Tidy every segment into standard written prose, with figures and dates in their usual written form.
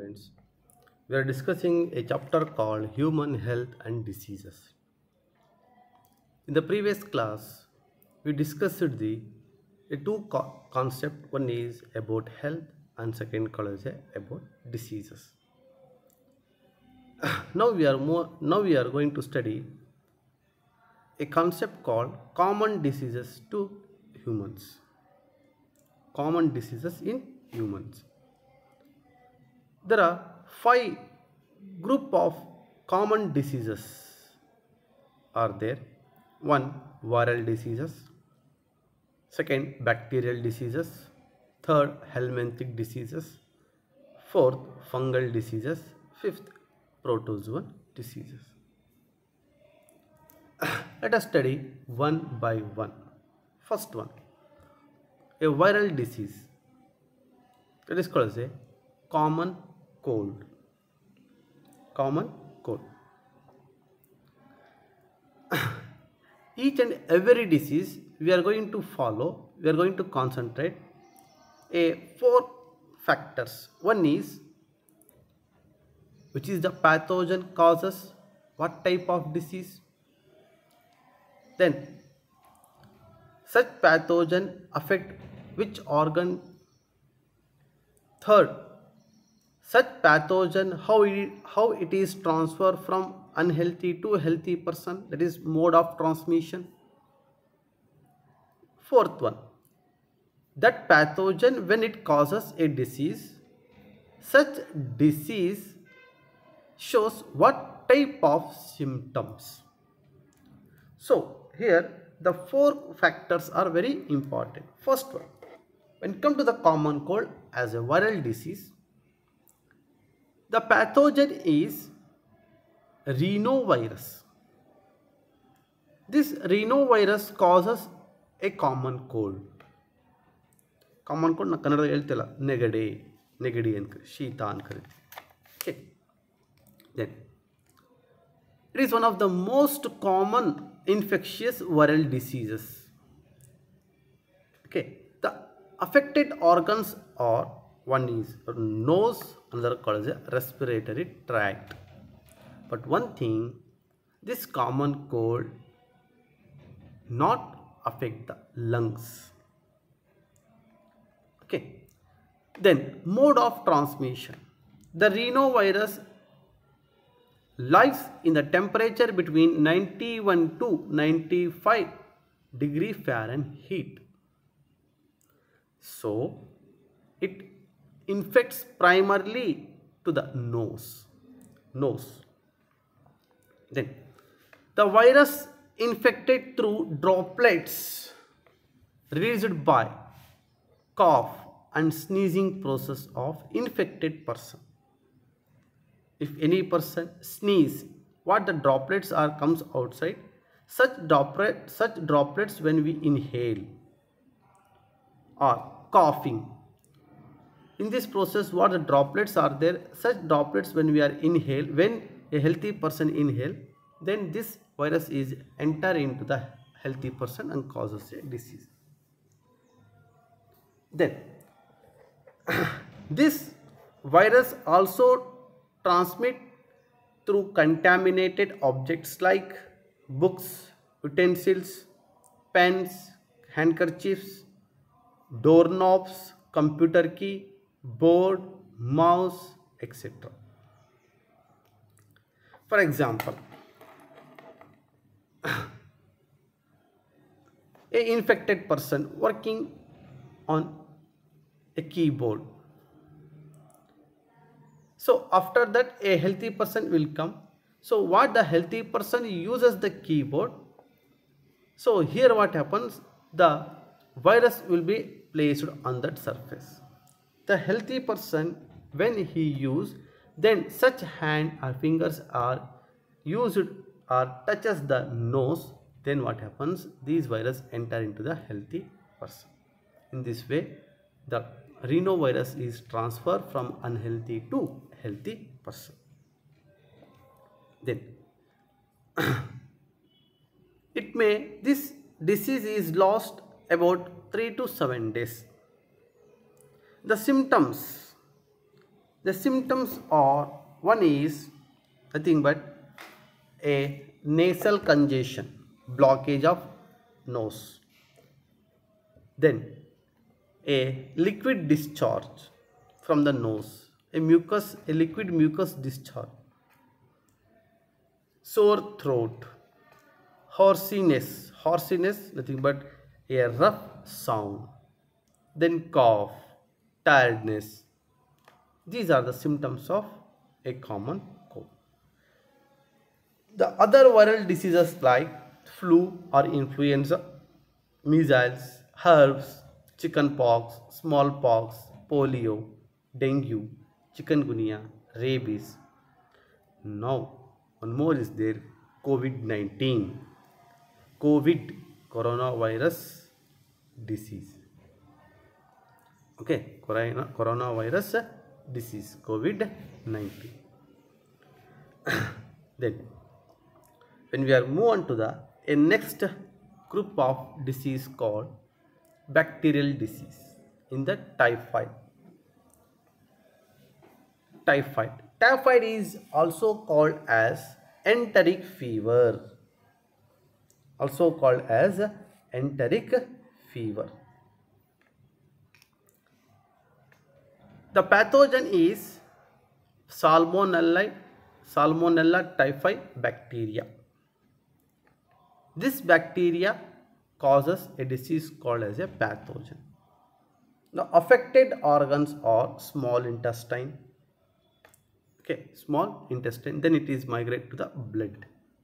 students. We are discussing a chapter called Human Health and Diseases. In the previous class, we discussed the two concepts. One is about health and second is about diseases. Now we are going to study a concept called common diseases to humans. Common diseases in humans. There are 5 group of common diseases are there. 1, viral diseases. 2, bacterial diseases. 3, helminthic diseases. 4, fungal diseases. 5, protozoan diseases. Let us study one by one. First one, a viral disease. That is called as a common cold. Common cold. Each and every disease we are going to concentrate a 4 factors. One is which is the pathogen causes, what type of disease. Then such pathogen affect which organ. Third, such pathogen how it is transferred from unhealthy to healthy person, that is mode of transmission. Fourth one, that pathogen when it causes a disease, such disease shows what type of symptoms. So here the 4 factors are very important. First one, when it comes to the common cold as a viral disease, the pathogen is rhinovirus. This rhinovirus causes a common cold. Common cold na kannada ಹೇಳ್ತಿಲ್ಲ, ನೆಗಡಿ ಅಂತ ಶೀತ ಅಂತ ಕರೀತೀವಿ. Okay. Then it is one of the most common infectious viral diseases. Okay, the affected organs are, one is nose, another called as a respiratory tract. But one thing, this common cold not affect the lungs. Okay, then mode of transmission. The rhinovirus lives in the temperature between 91 to 95 degree Fahrenheit. So it infects primarily to the nose. Then the virus infected through droplets released by cough and sneezing process of infected person. If any person sneeze, what the droplets are comes outside, such droplets when we inhale, or coughing, in this process what the droplets are there, such droplets when we are inhale, when a healthy person inhale, then this virus is enter into the healthy person and causes a disease. Then this virus also transmit through contaminated objects like books, utensils, pens, handkerchiefs, doorknobs, computer key, board, mouse, etc. For example, a infected person working on a keyboard. So after that a healthy person will come. So what the healthy person uses the keyboard. So here what happens, the virus will be placed on that surface. The healthy person when he use, then such hand or fingers are used or touches the nose, then what happens, these virus enter into the healthy person. In this way the rhinovirus is transferred from unhealthy to healthy person. Then this disease is lost about 3 to 7 days. The symptoms The symptoms are, one is nothing but a nasal congestion, blockage of nose. Then a liquid discharge from the nose, a liquid mucus discharge. Sore throat, hoarseness, nothing but a rough sound. Then cough, tiredness. These are the symptoms of a common cold. The other viral diseases like flu or influenza, measles, herpes, chickenpox, smallpox, polio, dengue, chikungunya, rabies. Now, one more is there, COVID-19, coronavirus disease. Okay, coronavirus disease, COVID-19. Then, when we are move on to the next group of disease called bacterial disease, in the typhoid. Typhoid is also called as enteric fever. The pathogen is Salmonella typhi bacteria. This bacteria causes a disease called as a pathogen. The affected organs are small intestine. Okay, small intestine. Then it is migrate to the blood.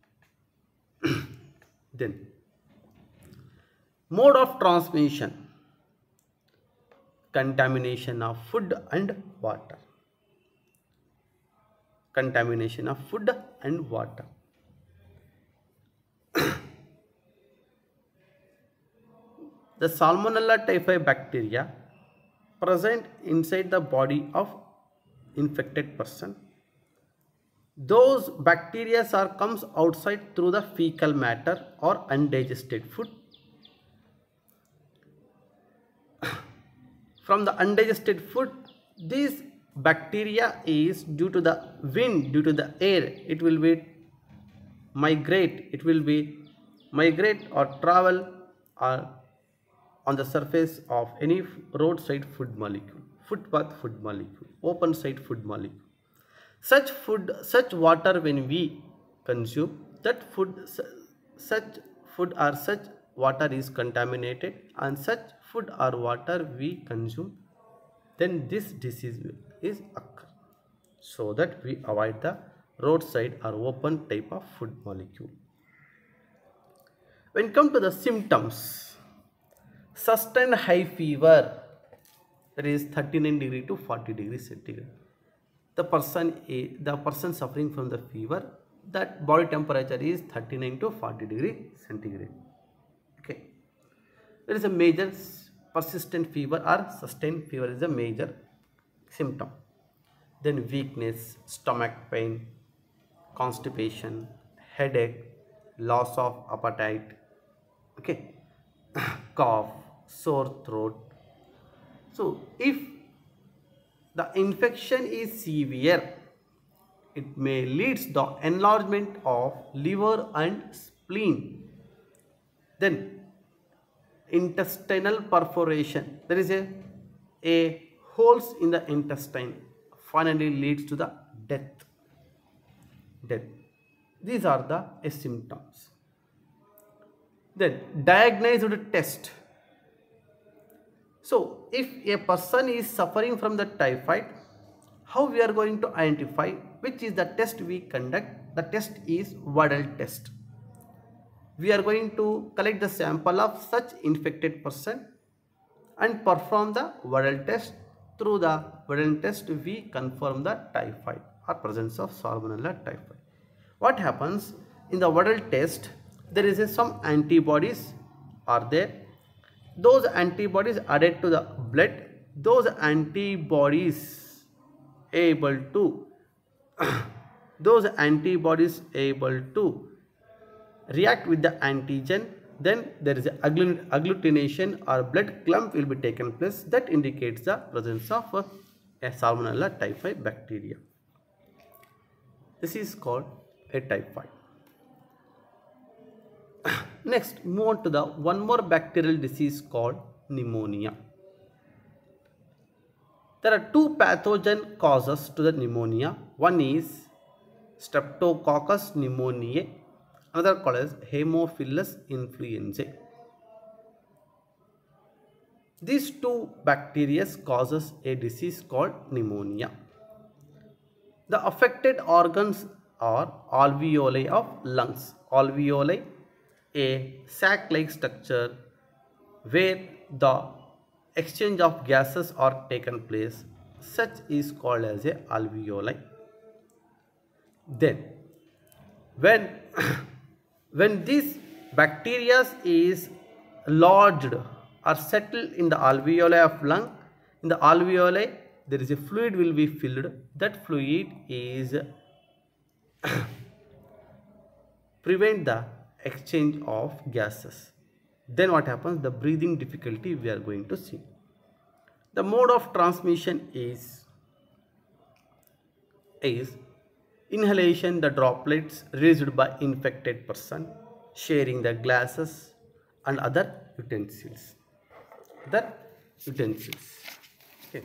Then mode of transmission: contamination of food and water. The Salmonella typhi bacteria present inside the body of infected person. Those bacteria comes outside through the fecal matter or undigested food. From the undigested food, this bacteria is due to the wind, due to the air, it will migrate or travel or on the surface of any roadside food molecule, footpath food molecule, open side food molecule. Such water when we consume, such water is contaminated, and such food or water we consume, then this disease is occur. So that we avoid the roadside or open type of food molecule. When come to the symptoms, sustained high fever, that is 39 degree to 40 degrees centigrade. The person suffering from the fever, that body temperature is 39 to 40 degree centigrade. Okay, there is a major persistent fever or sustained fever is a major symptom. Then weakness, stomach pain, constipation, headache, loss of appetite, okay, cough, sore throat. So if the infection is severe, it may lead to the enlargement of liver and spleen. Then intestinal perforation, there is a holes in the intestine, finally leads to the death. These are the symptoms. Then diagnosed test. So if a person is suffering from the typhoid, how we are going to identify which is the test we conduct? The test is Waddell test. We are going to collect the sample of such infected person and perform the Waddell test. Through the Waddell test, we confirm the typhoid or presence of Salmonella typhi. What happens in the Waddell test? There is some antibodies are there. Those antibodies added to the blood. Those antibodies able to react with the antigen. Then there is a agglutination or blood clump will be taken place, that indicates the presence of a Salmonella typhi bacteria. This is called a typhi. Next, move on to the one more bacterial disease called pneumonia. There are two pathogen causes to the pneumonia. One is Streptococcus pneumoniae, another called as Haemophilus influenzae. These two bacteria causes a disease called pneumonia. The affected organs are alveoli of lungs. Alveoli, a sac-like structure where the exchange of gases are taken place. Such is called as a alveoli. Then, when this bacteria is lodged or settled in the alveoli of lung, in the alveoli there is a fluid will be filled. That fluid is prevent the exchange of gases. Then what happens? The breathing difficulty we are going to see. The mode of transmission is inhalation, the droplets released by infected person, sharing the glasses and other utensils. Okay.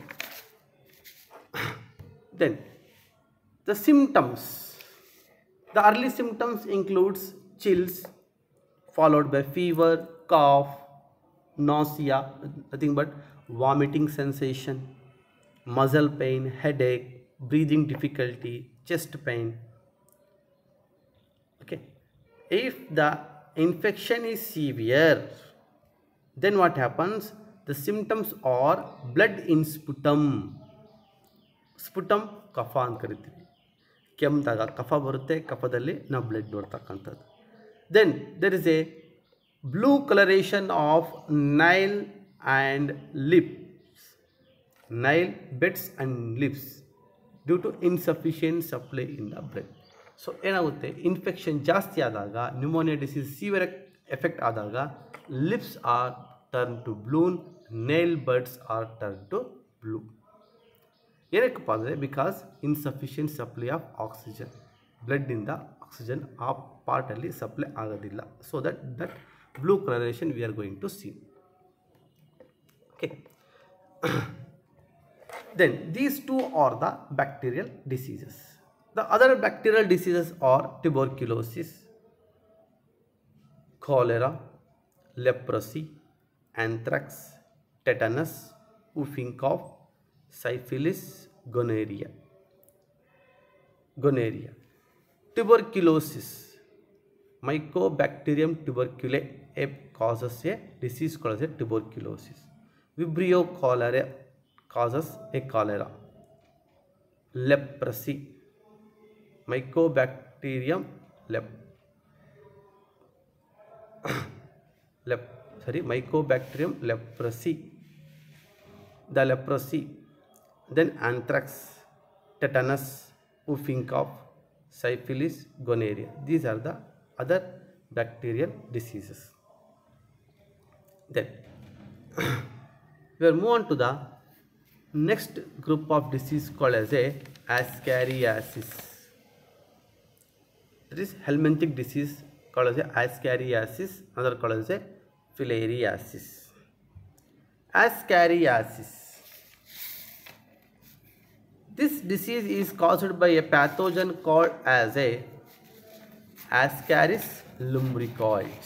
Then the symptoms. The early symptoms includes chills followed by fever, cough, nausea, nothing but vomiting sensation, muscle pain, headache, breathing difficulty, chest pain. Okay. If the infection is severe, then what happens? The symptoms are blood in sputum. Sputum ಕಫ ಅಂತ ಕರಿತೀವಿ. ಕೆಮ್ಮಿದಾಗ ಕಫ ಬರುತ್ತೆ, ಕಫದಲ್ಲಿ ನಾವು blood ನೋಡ್ತಕ್ಕಂಥದ್ದು. Then there is a blue coloration of nail and lips, nail beds and lips due to insufficient supply in the blood. So ಏನಾಗುತ್ತೆ, infection ಜಾಸ್ತಿ ಆದಾಗ, ನ್ಯೂಮೋನಿಯಾ ಡಿಸೀಸ್ ಸಿವಿಯರ್ ಎಫೆಕ್ಟ್ ಆದಾಗ lips are turn to blue, nail beds are turn to blue. ಏನಕ್ಕಪ್ಪ ಅಂದರೆ because insufficient supply of oxygen, ಬ್ಲಡ್ಡಿಂದ oxygen ಆ ಪಾರ್ಟಲ್ಲಿ supply ಆಗೋದಿಲ್ಲ. So that blue colouration we are going to see. Okay. Then these two are the bacterial diseases. The other bacterial diseases are tuberculosis, cholera, leprosy, anthrax, tetanus, whooping cough, syphilis, gonorrhea. Tuberculosis, Mycobacterium tuberculosis causes a disease called as tuberculosis. Vibrio cholerae causes a cholera. Leprosy, Mycobacterium Mycobacterium leprosy, the leprosy. Then anthrax, tetanus, whooping cough, syphilis, gonorrhea. These are the other bacterial diseases. Then we will move on to the next group of disease called as a Ascariasis. That is helminthic disease called as a Ascariasis, another called as a Filariasis. Ascariasis. This disease is caused by a pathogen called as a Ascaris lumbricoides.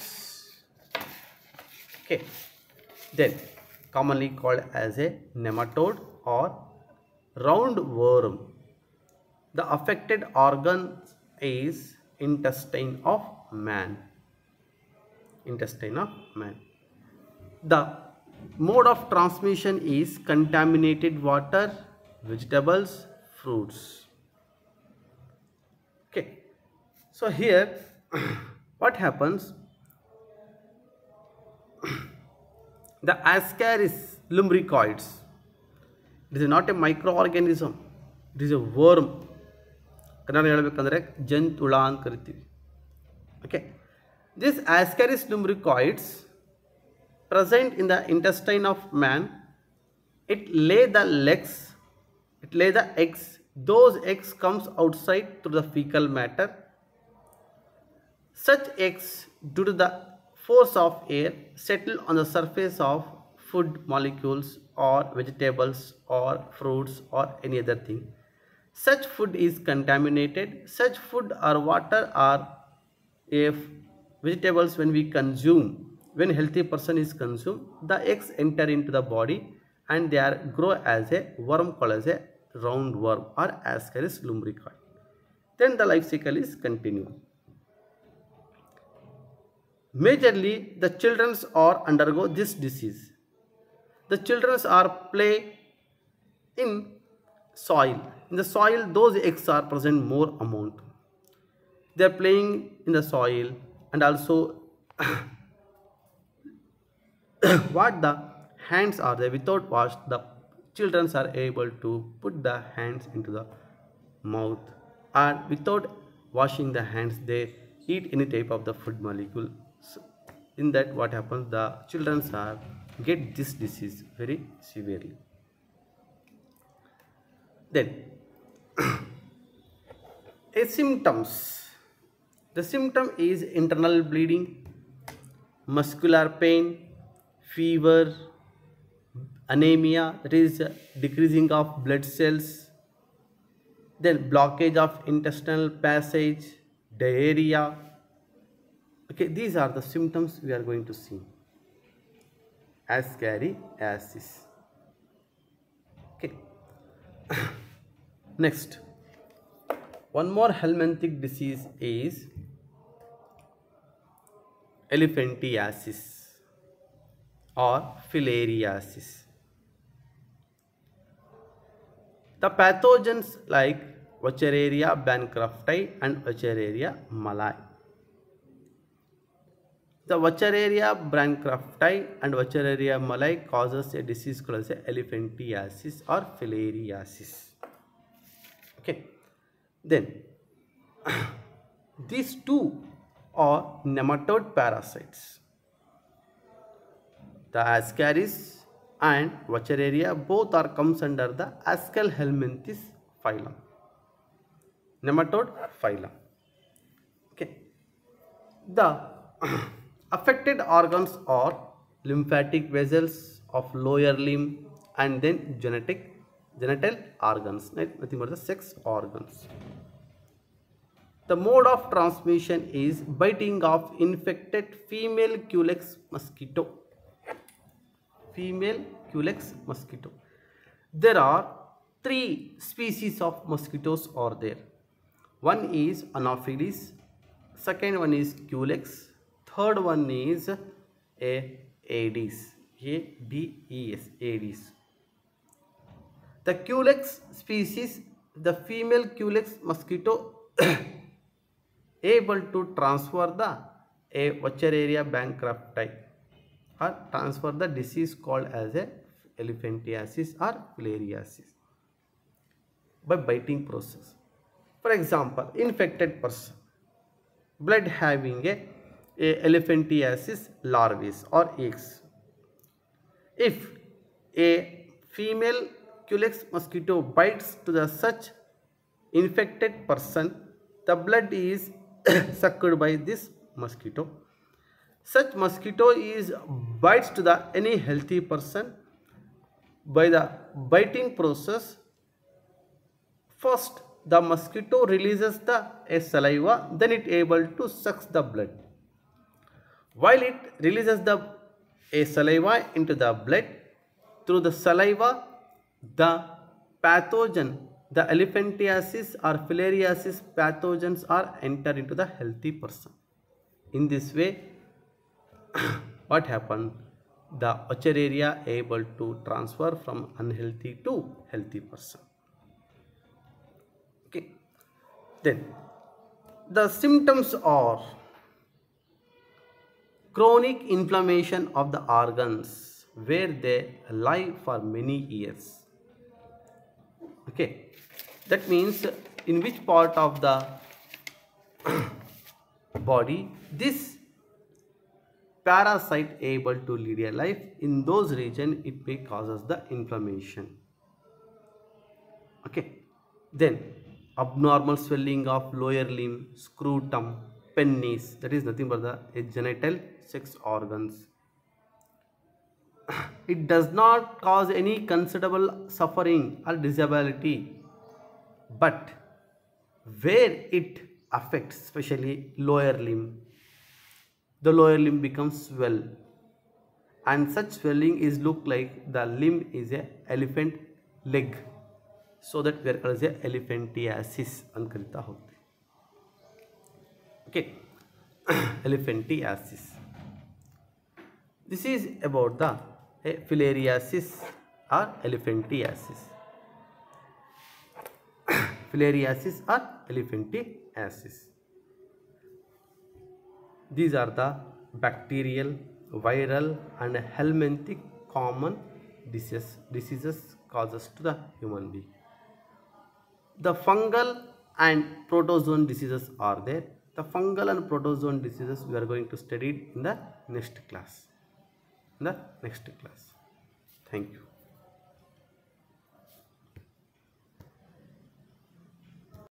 Okay. Then commonly called as a nematode or roundworm. The affected organ is intestine of man. The mode of transmission is contaminated water, vegetables, fruits. Okay. So here what happens? The Ascaris lumbricoides, it is not a microorganism, it is a worm. Kannada ಹೇಳಬೇಕಂದ್ರೆ ಜಂತುಳ ಅಂತ ಕರಿತೀವಿ. Okay. This Ascaris lumbricoids present in the intestine of man, it lay the legs it lay the eggs. Those eggs comes outside through the fecal matter. Such eggs, due to the force of air, settle on the surface of food molecules or vegetables or fruits or any other thing. Such food is contaminated. Such food or water or if vegetables when we consume, when healthy person is consumed, the eggs enter into the body and they are grow as a worm called as a roundworm or Ascaris lumbricoid. Then the life cycle is continued. Majorly, the children are undergo this disease. The children are play in soil. In the soil, those eggs are present more amount. They are playing in the soil and also what the hands are there without wash, the children are able to put the hands into the mouth and without washing the hands they eat any type of the food molecule. So in that what happens, the children are get this disease very severely. Then a symptoms, the symptom is internal bleeding, muscular pain, fever, anemia, that is decreasing of blood cells, then blockage of intestinal passage, diarrhea. Okay, these are the symptoms we are going to see. Ascariasis. Okay. Next, one more helminthic disease is elephantiasis or filariasis. The pathogens like Wuchereria bancrofti and Wuchereria malai. The Wuchereria bancrofti and Wuchereria malai causes a disease called as elephantiasis or filariasis. Okay. Then these two are nematode parasites. The Ascaris and Wuchereria both are comes under the Ascalhelminthes phylum, nematode phylum. Okay. The affected organs are lymphatic vessels of lower limb and then genital organs, nothing but the sex organs. The mode of transmission is biting of infected female Culex mosquito. Female Culex mosquito. There are 3 species of mosquitoes are there. One is Anopheles, second one is Culex, third one is Aedes, A-D-E-S, Aedes. The Culex species, the female Culex mosquito able to transfer the Wuchereria bancrofti or transfer the disease called as a elephantiasis or filariasis by biting process. For example, infected person, blood having a elephantiasis larvae or eggs. If a female Culex mosquito bites to the such infected person, the blood is sucked by this mosquito. Such mosquito is bites to the any healthy person. By the biting process, first the mosquito releases the saliva, then it able to suck the blood. While it releases the saliva into the blood, through the saliva the pathogen, the elephantiasis or filariasis pathogens are enter into the healthy person. In this way, what happened? The Wuchereria able to transfer from unhealthy to healthy person. Okay. Then the symptoms are chronic inflammation of the organs where they lie for many years. Okay. That means in which part of the body this parasite able to lead a life, in those regions it may causes the inflammation. Okay, then abnormal swelling of lower limb, scrotum, penis, that is nothing but the genital sex organs. It does not cause any considerable suffering or disability, but where it affects especially lower limb, the lower limb becomes swell, and such swelling is look like the limb is a elephant leg, so that we are called as a elephantiasis ಅಂತ ಕರೀತಾ ಹೋಗ್ತೀವಿ. Okay, elephantiasis. This is about the filariasis or elephantiasis. Filariasis or elephantiasis. These are the bacterial, viral and helminthic common diseases causes to the human being. The fungal and protozoan diseases are there. The fungal and protozoan diseases we are going to study in the next class. Thank you.